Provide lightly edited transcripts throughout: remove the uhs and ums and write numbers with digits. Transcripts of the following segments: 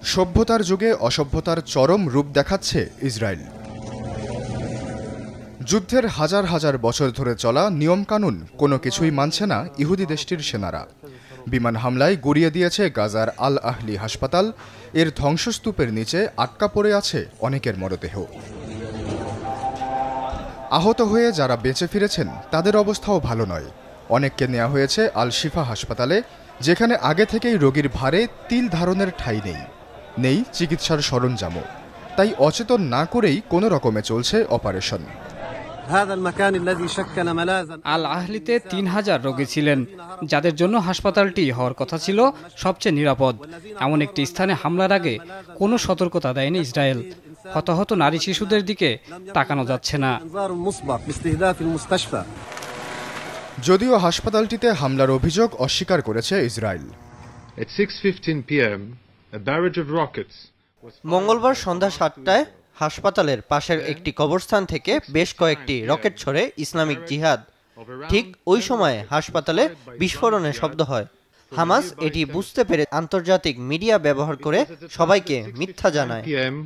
সভ্যতার যুগে অসভ্যতার চরম রূপ দেখাচ্ছে ইসরায়েল। যুদ্ধের হাজার হাজার বছর ধরে চলা নিয়মকানুন কোনো কিছুই মানছে না ইহুদি দেশটির সেনারা। বিমান হামলায় গুড়িয়ে দিয়েছে গাজার আল আহলি হাসপাতাল। এর ধ্বংসস্তূপের নিচে আটকা পড়ে আছে অনেকের মরদেহ। আহত হয়ে যারা বেঁচে ফিরেছেন তাদের অবস্থাও ভালো নয়। অনেককে নেওয়া হয়েছে আল শিফা হাসপাতালে, যেখানে আগে থেকেই রোগীর ভারে তিল ধারণের ঠাঁই নেই চিকিৎসার সরঞ্জামও। তাই অচেতন না করেই কোনো রকমে চলছে অপারেশন। আল আহলিতে ৩,০০০ রোগী ছিলেন, যাদের জন্য হাসপাতালটি হওয়ার কথা ছিল সবচেয়ে নিরাপদ। এমন একটি স্থানে হামলার আগে কোনো সতর্কতা দেয়নি ইসরায়েল। হতাহত নারী শিশুদের দিকে তাকানো যাচ্ছে না। যদিও হাসপাতালটিতে হামলার অভিযোগ অস্বীকার করেছে ইসরায়েল। মঙ্গলবার সন্ধ্যা ৭টায় হাসপাতালের পাশের একটি কবরস্থান থেকে বেশ কয়েকটি রকেট ছড়ে ইসলামিক জিহাদ। ঠিক ওই সময়ে হাসপাতালে বিস্ফোরণের শব্দ হয়। হামাস এটি বুঝতে পেরে আন্তর্জাতিক মিডিয়া ব্যবহার করে সবাইকে মিথ্যা জানায়।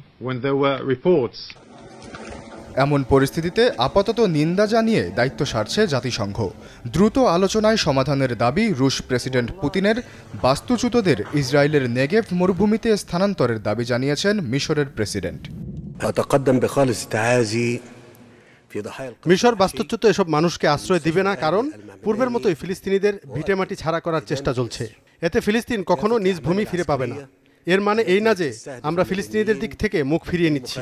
এমন পরিস্থিতিতে আপাতত নিন্দা জানিয়ে দায়িত্ব সারছে জাতিসংঘ। দ্রুত আলোচনায় সমাধানের দাবি রুশ প্রেসিডেন্ট পুতিনের। বাস্তুচ্যুতদের ইসরায়েলের নেগেভ মরুভূমিতে স্থানান্তরের দাবি জানিয়েছেন মিশরের প্রেসিডেন্ট। মিশর বাস্তুচ্যুত এসব মানুষকে আশ্রয় দিবে না, কারণ পূর্বের মতোই ফিলিস্তিনিদের ভিটেমাটি ছাড়া করার চেষ্টা চলছে। এতে ফিলিস্তিন কখনো নিজ ভূমি ফিরে পাবে না। এর মানে এই না যে আমরা ফিলিস্তিনিদের দিক থেকে মুখ ফিরিয়ে নিচ্ছি।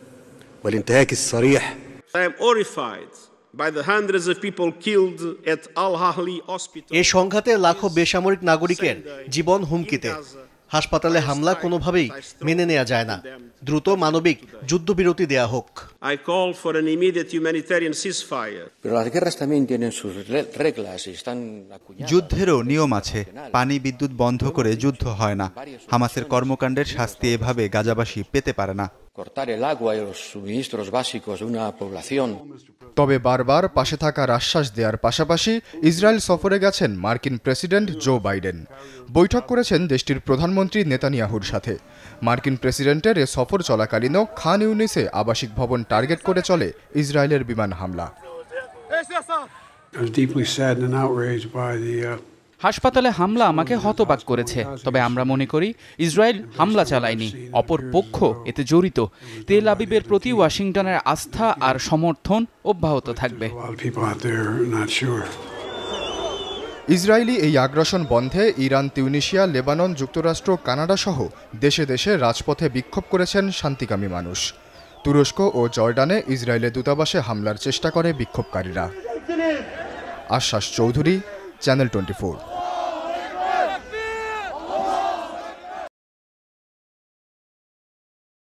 এই সংঘাতে লাখো বেসামরিক নাগরিকের জীবন হুমকিতে। হাসপাতালে হামলা কোনোভাবেই মেনে নেওয়া যায় না। দ্রুত মানবিক যুদ্ধবিরতি দেয়া হোক। যুদ্ধেরও নিয়ম আছে। পানি বিদ্যুৎ বন্ধ করে যুদ্ধ হয় না। হামাসের কর্মকাণ্ডের শাস্তি এভাবে গাজাবাসী পেতে পারে না। তবে বারবার পাশে থাকার আশ্বাস দেওয়ার পাশাপাশি ইসরায়েল সফরে গেছেন মার্কিন প্রেসিডেন্ট জো বাইডেন। বৈঠক করেছেন দেশটির প্রধানমন্ত্রী নেতানিয়াহুর সাথে। মার্কিন প্রেসিডেন্টের এ সফর চলাকালীনও খান ইউনিসে আবাসিক ভবন টার্গেট করে চলে ইসরায়েলের বিমান হামলা। হাসপাতালে হামলা আমাকে হতবাক করেছে, তবে আমরা মনে করি ইসরায়েল হামলা চালায়নি, অপর পক্ষ এতে জড়িত। তেল আবিবের প্রতি ওয়াশিংটনের আস্থা আর সমর্থন অব্যাহত থাকবে। ইসরায়েলি এই আগ্রাসন বন্ধে ইরান, তিউনিশিয়া, লেবানন, যুক্তরাষ্ট্র, কানাডা সহ দেশে দেশে রাজপথে বিক্ষোভ করেছেন শান্তিকামী মানুষ। তুরস্ক ও জর্ডানে ইসরায়েলের দূতাবাসে হামলার চেষ্টা করে বিক্ষোভকারীরা। আশ্বাস চৌধুরী, চ্যানেল 24।